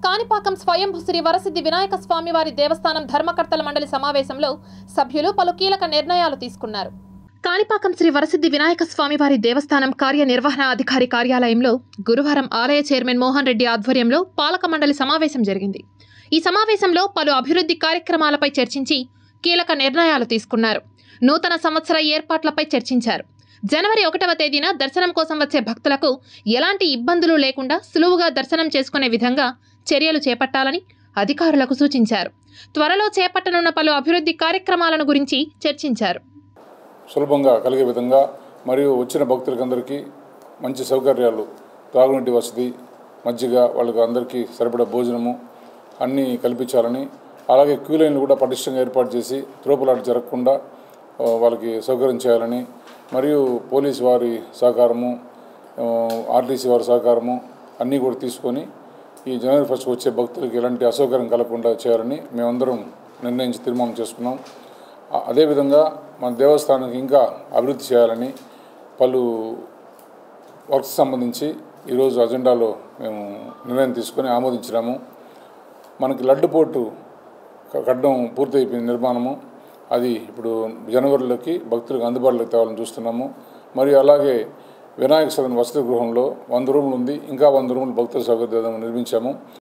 కాణిపాకం స్వయంభూ శ్రీ వరసిద్ధి వినాయక స్వామివారి దేవస్థానం ధర్మకర్తల మండలి సమావేశంలో సభ్యులు పలు కీలక నిర్ణయాలు తీసుకున్నారు. కాణిపాకం శ్రీ వరసిద్ధి వినాయక స్వామివారి దేవస్థానం కార్యనిర్వహణ అధికారి కార్యాలయంలో గురువారం ఆలయ చైర్మన్ మోహన్ రెడ్డి ఆధ్వర్యంలో పాలక మండలి సమావేశం జరిగింది. ఈ సమావేశంలో పలు అభివృద్ధి కార్యక్రమాలపై చర్చించి కీలక నిర్ణయాలు తీసుకున్నారు. నూతన సంవత్సర ఏర్పాట్లపై చర్చించారు. జనవరి 1వ తేదీన దర్శనం కోసం వచ్చే భక్తులకు ఎలాంటి ఇబ్బందులు లేకుండా సులువుగా దర్శనం చేసుకునే విధంగా చర్యలు చేపట్టాలని అధికారులకు సూచించారు. త్వరలో చేపట్టనున్న పలు అభివృద్ధి కార్యక్రమాలను గురించి చర్చించారు. సులభంగా కలిగే విధంగా మరియు వచ్చిన భక్తులందరికీ మంచి సౌకర్యాలు, త్రాగునీటి వసతి, మజ్జిగ, వాళ్ళకి అందరికీ సరిపడా భోజనము అన్నీ కల్పించాలని, అలాగే క్యూ లైన్లు కూడా పటిష్టంగా ఏర్పాటు చేసి త్రోపులాట జరగకుండా వాళ్ళకి సౌకర్యం చేయాలని, మరియు పోలీసు వారి సహకారము, ఆర్టీసీ వారి సహకారము అన్నీ కూడా తీసుకొని ఈ జనవరి 1కు వచ్చే భక్తులకి ఎలాంటి అసౌకర్యం కలగకుండా చేయాలని మేమందరం నిర్ణయించి తీర్మానం చేసుకున్నాం. అదేవిధంగా మన దేవస్థానానికి ఇంకా అభివృద్ధి చేయాలని పలు వర్క్స్ సంబంధించి ఈరోజు అజెండాలో మేము నిర్ణయం తీసుకొని ఆమోదించినాము. మనకి లడ్డుపోటు కట్టడం పూర్తయిపోయింది నిర్మాణము. అది ఇప్పుడు జనవరిలోకి భక్తులకు అందుబాటులోకి తేవాలని చూస్తున్నాము. మరియు అలాగే వినాయక సదన్ వసతి గృహంలో 100 రూములు ఉంది, ఇంకా 100 రూములు భక్తుల సౌకర్యం నిర్మించాము.